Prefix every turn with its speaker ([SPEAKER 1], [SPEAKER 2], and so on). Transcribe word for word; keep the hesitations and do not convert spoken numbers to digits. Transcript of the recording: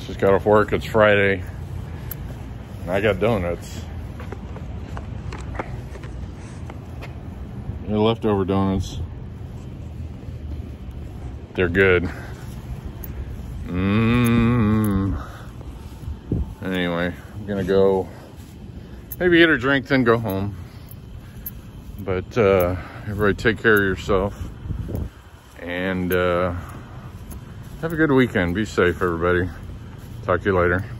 [SPEAKER 1] Just got off work. It's Friday. And I got donuts. They're leftover donuts. They're good. Mmm. Anyway, I'm gonna go maybe eat or drink, then go home. But uh, everybody take care of yourself. And uh, have a good weekend. Be safe, everybody. Talk to you later.